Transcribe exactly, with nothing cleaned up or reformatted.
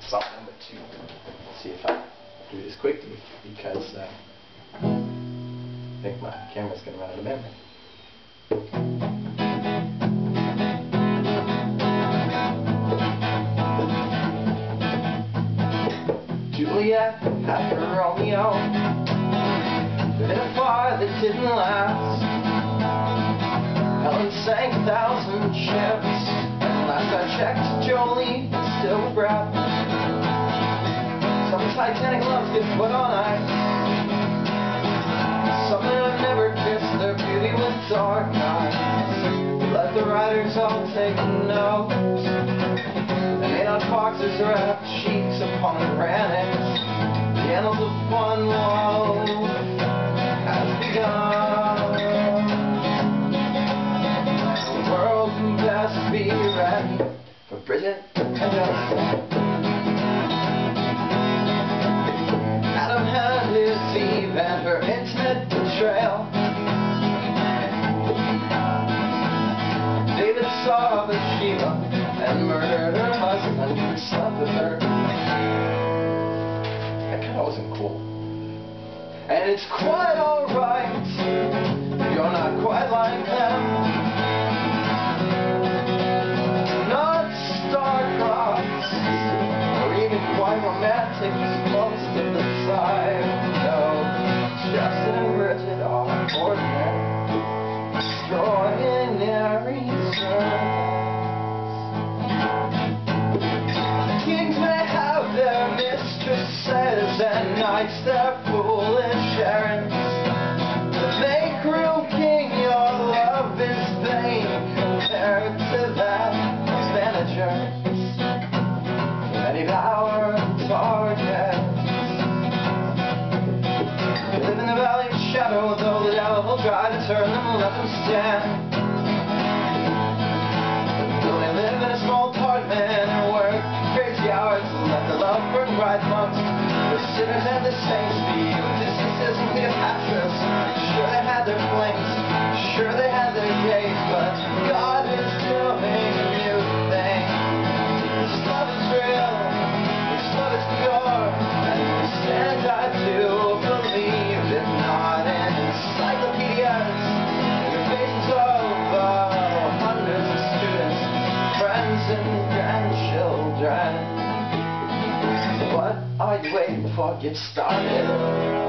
song number two. Let's see if I do this quickly because uh, I think my camera's going to run out of memory. Juliet had her Romeo, but in a fire that didn't last. Helen sank a thousand ships, and last I checked, Jolie is still with Brad Pitt. Some Titanic loves get put on ice. Some that have never kissed their beauty with dark eyes. Let the writers all take note. They made on boxes wrapped sheets of pomengranate. The annals of one love has begun. The world can best be ready for Bridget and Justin. Adam had his Eve and her intimate betrayal. David saw Bathsheba and murdered her husband and slept with her. That kind of wasn't cool. And it's quite alright, you're not quite like them. Not star-crossed, or even quite romantic most of the time. No, Justin and Bridget are ordinary, extraordinary servants. Kings may have their mistresses and knights their foolish errands, but make real king your love is vain compared to that of managers. Many vow targets. They live in the valley of shadow, though the devil will try to turn them and let them stand. Though they live in a small apartment and work crazy hours and let the love burn bright amongst the sinners and the saints. The Odysseus and Cleopatras, sure they had their flames, sure they had their days, but God is doing a new thing. This love is real, this love is pure, and we stand I do believe, if not in encyclopedias, your faces over hundreds of students, friends and grandchildren. What are you waiting for? Get started.